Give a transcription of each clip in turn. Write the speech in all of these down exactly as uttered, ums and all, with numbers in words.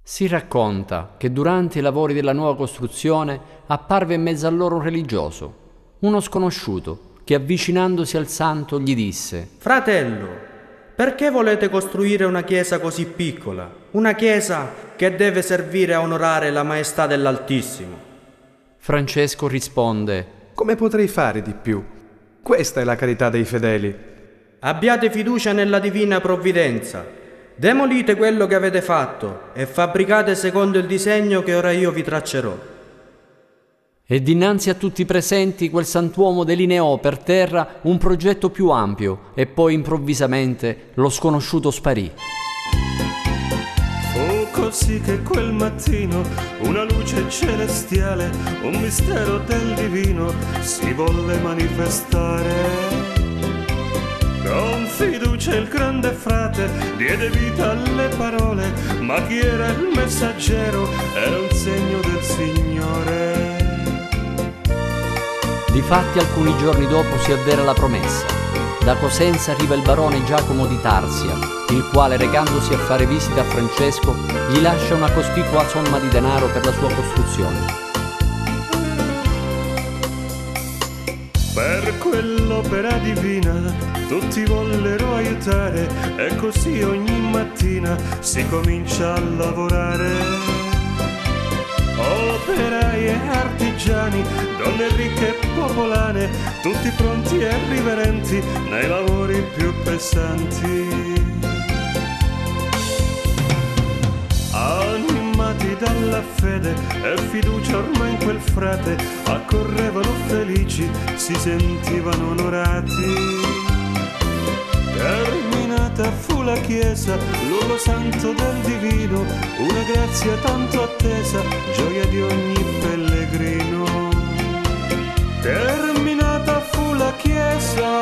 Si racconta che durante i lavori della nuova costruzione apparve in mezzo a loro un religioso, uno sconosciuto, che avvicinandosi al santo gli disse: «Fratello, perché volete costruire una chiesa così piccola? Una chiesa che deve servire a onorare la maestà dell'Altissimo». Francesco risponde: «Come potrei fare di più? Questa è la carità dei fedeli». «Abbiate fiducia nella divina provvidenza. Demolite quello che avete fatto e fabbricate secondo il disegno che ora io vi traccerò». E dinanzi a tutti i presenti quel santuomo delineò per terra un progetto più ampio e poi improvvisamente lo sconosciuto sparì. Fu così che quel mattino una luce celestiale, un mistero del divino si volle manifestare. Con fiducia il grande frate diede vita alle parole, ma chi era il messaggero era un segno del Signore. Difatti alcuni giorni dopo si avvera la promessa. Da Cosenza arriva il barone Giacomo di Tarsia, il quale, recandosi a fare visita a Francesco, gli lascia una cospicua somma di denaro per la sua costruzione. Per quell'opera divina tutti vollero aiutare e così ogni mattina si comincia a lavorare. Operai e artigiani, donne ricche e popolane, tutti pronti e riverenti nei lavori più pesanti. Animati dalla fede e fiducia ormai in quel frate, accorrevano felici, si sentivano onorati. Terminata fu la chiesa, luogo santo del divino, una grazia tanto attesa, gioia di ogni pellegrino. Terminata fu la chiesa,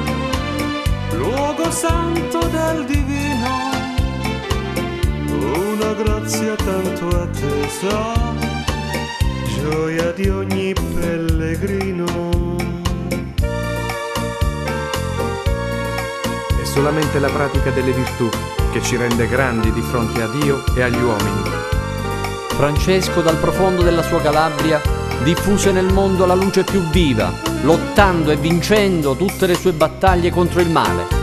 luogo santo del divino, una grazia tanto attesa, gioia di ogni pellegrino. È solamente la pratica delle virtù che ci rende grandi di fronte a Dio e agli uomini. Francesco, dal profondo della sua Calabria, diffuse nel mondo la luce più viva, lottando e vincendo tutte le sue battaglie contro il male.